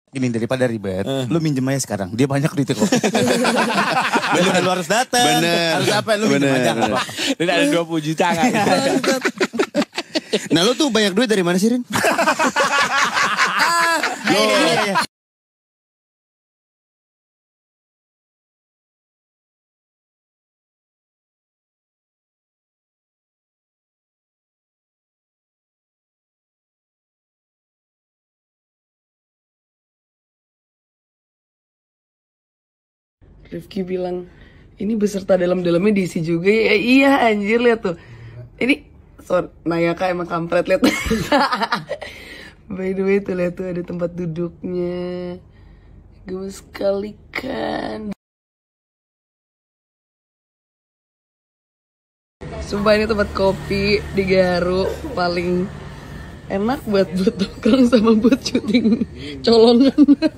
Gini, daripada ribet, lu minjem aja sekarang. Dia banyak duitnya kok. Bener, lu harus datang. Harus apa? Lu minjem aja. Dan ada 20 juta kan. Nah lu tuh banyak duit dari mana sih, Rin? Rifki bilang, ini beserta dalam-dalamnya diisi juga ya. Iya anjir, lihat tuh. Ini, Nayaka emang kampret, lihat. By the way tuh, lihat tuh ada tempat duduknya. Gemes sekali kan. Sumpah ini tempat kopi di Garu paling enak buat nongkrong sama buat syuting colongan.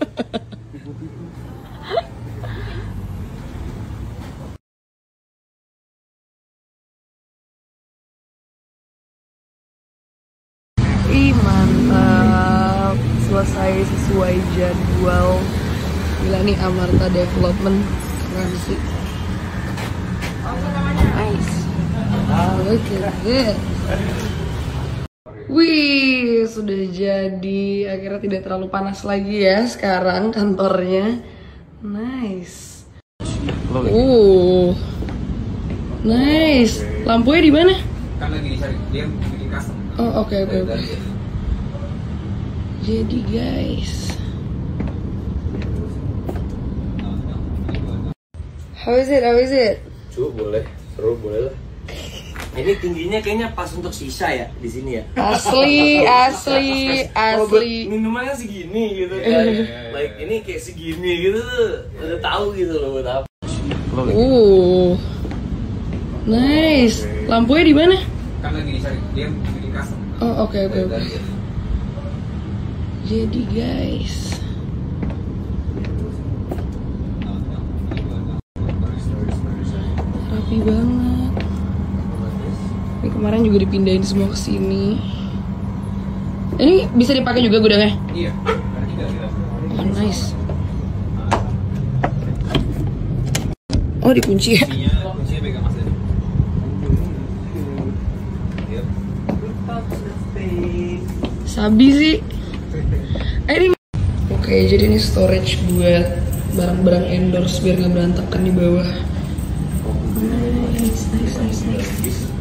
Ih mantap, selesai sesuai jadwal. Gila nih Amarta Development, keren sih. Nice. Look at this. Wih, sudah jadi. Akhirnya tidak terlalu panas lagi ya sekarang kantornya. Nice. Nice. Lampunya di mana? Kan lagi dicari, dia bikin custom. Oh, oke. Jadi guys, how is it? Seru boleh lah. Ini tingginya kayaknya pas untuk sisa ya di sini ya. Asli. Minumannya segini gitu kan. Like ini kayak segini gitu, udah tahu gitu loh buat apa. Nice. Lampunya di mana? Kan lagi dicari, dia bikin custom. Oh, oke. Jadi guys, rapi banget. Ini kemarin juga dipindahin semua ke sini. Ini bisa dipakai juga gudangnya? Iya. Oh, nice. Oh, dikunci ya? Kuncinya pegang Mas Dedi. Sabi sih. Ini. Oke, jadi ini storage buat barang-barang endorse biar nggak berantakan di bawah. Nice.